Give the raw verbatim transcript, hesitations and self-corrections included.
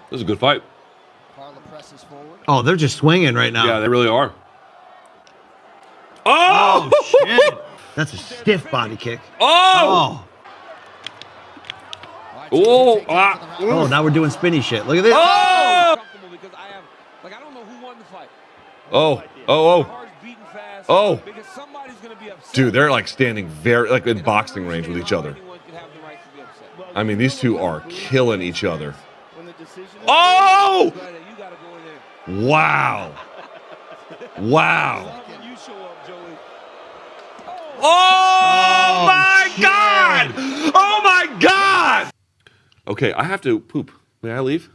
This is a good fight. Oh, they're just swinging right now. Yeah, they really are. Oh, oh shit. That's a stiff body kick. Oh! Oh! Oh, ah. Oh, now we're doing spinny shit. Look at this. Oh! Oh, oh, oh. Oh. Dude, they're like standing very, like in boxing range with each other. I mean, these two are killing each other. Oh! Wow. Wow. Oh, Oh, my shit. God! Oh my God! Okay, I have to poop. May I leave?